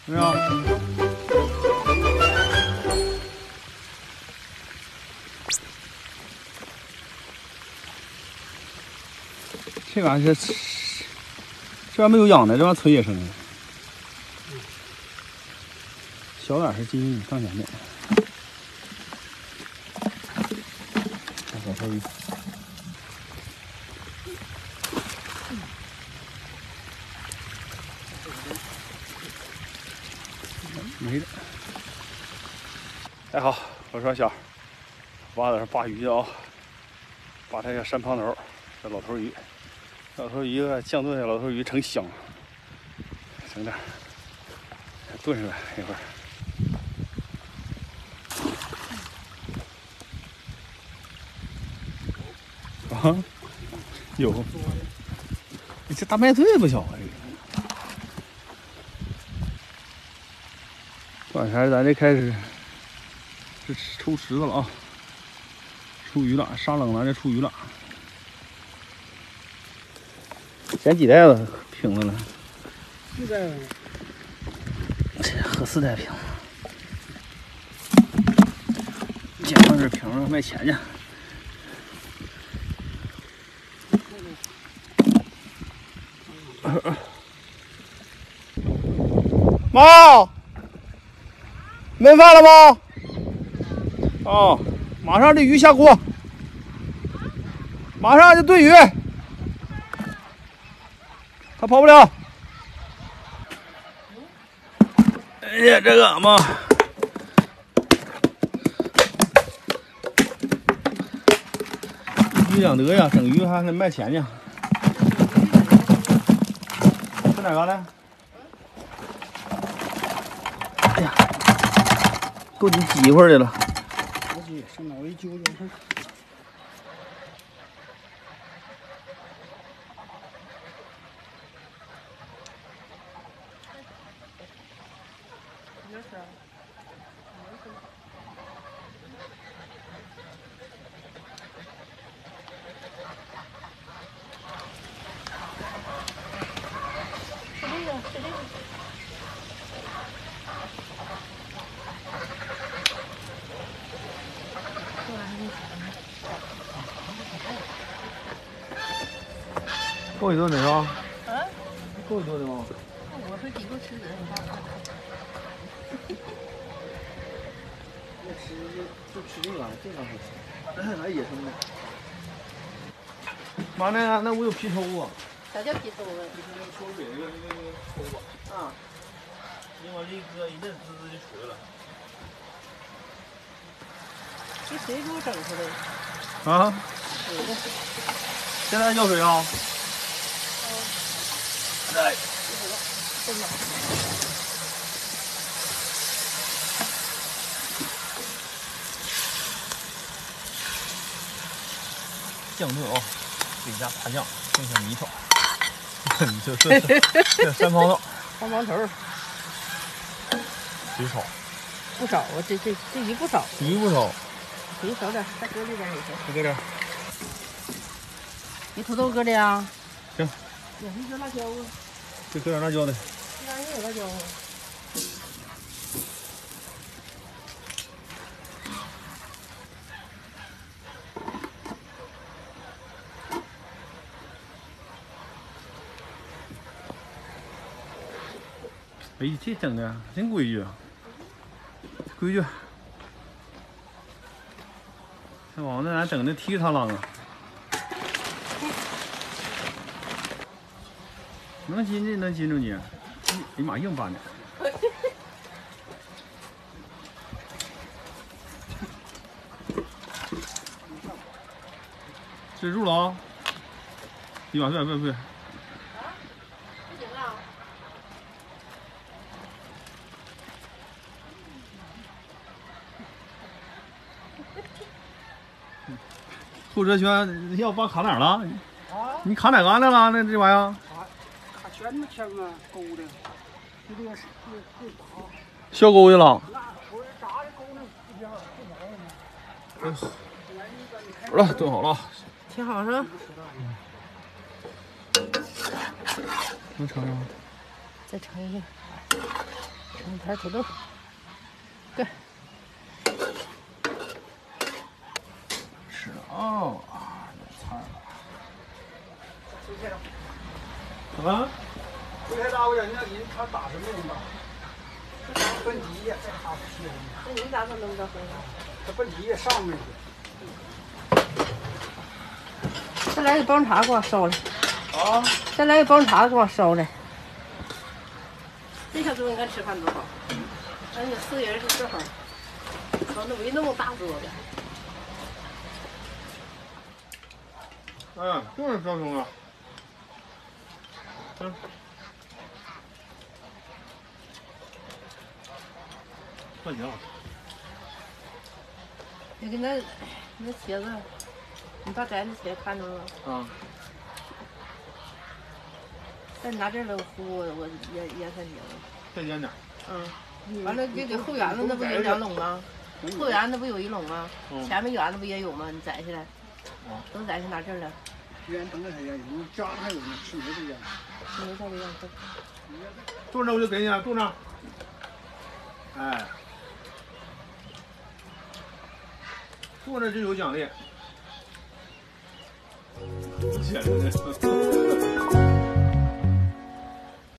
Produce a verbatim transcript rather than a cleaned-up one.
怎么样？这玩意儿是，这玩意儿没有秧的，这玩意儿纯野生的。小点儿是进行上前面。看小头鱼。没了。哎好，我说小，娃在这扒鱼去啊，扒这个山胖头，这老头鱼，老头鱼酱炖的老头鱼成香了，整点炖出来一会儿。啊，有，这大麦穗不小啊！这个，晚上咱这开始是抽池子了啊，出鱼了，上冷了这出鱼了。捡几袋子瓶子了？ 四袋子， 喝四袋瓶子，捡上这瓶子卖钱去。妈，焖饭了吗？哦，马上这鱼下锅，马上就炖鱼，他跑不了。哎呀，这个嘛，一鱼两得呀，整鱼还能卖钱呢。在哪嘎达？哎呀，够你挤一会儿的了。 我去，上脑袋揪揪它。 是这个，是这个。 够一顿的是吧？ 啊？ 够一顿的吗？ 我说几个吃的。 我吃就吃这个，这个好吃，还野生的。妈，那那我有皮头啊。 啥叫皮头啊？ 就是那个抽水那个那个那个抽啊。啊。你往这一搁，一阵滋滋就出来了。 这谁给我整出来的？ 啊？ 谁的？ 现在要水啊？哎。 真的。 酱炖啊，自己家大酱，剩下米条，你就这这山胖豆， 黄毛头， 水少， 不少啊，这这这鱼不少， 鱼不少， 鱼少点，再搁里边也行。 再搁点。 你土豆搁里啊？ 行。 有一根辣椒啊？ 再搁点辣椒的。 哪也有辣椒啊？ 哎，这整的真规矩啊，规矩。这往那咱整的踢踏啷啊，能禁的能禁住你，哎呀妈，硬搬的。这入了啊！一把别别别。 不行啊。 后车圈要把卡哪儿了？ 啊？ 你卡哪嘎达了？那这玩意儿？ 卡卡圈子圈啊，勾的，这个是这这打， 削钩去了。 那不是炸的勾那不行，不着呢。 好了，炖好了。 挺好是吧？ 能盛上吗？ 再盛一下。 一盘土豆，对， 吃了哦，有菜了。什么？ 昨天打我叫你那人他打什么用吧？奔地下再打不起来。 那你咋能弄到回来？ 他奔地下上面去。 再来个棒茶给我烧来。 啊？ 再来个棒茶给我烧来。这小桌应该吃饭多好。咱有四人是正好。搞那没那么大桌子。 嗯，就是张兄啊。嗯。快点。 你给那那茄子，你把摘那茄子看着了？ 啊。 再拿这冷糊，我腌腌三天了。 再腌点。 嗯。完了，给给后园子那不有两垄吗？后园那不有一垄吗？前面园子不也有吗？你摘下来。都摘下拿这儿了。 原等着他腌，有家还有呢，吃没这腌。 没在这样子。 坐那我就给你了，坐那。哎。坐那就有奖励。捡着呢。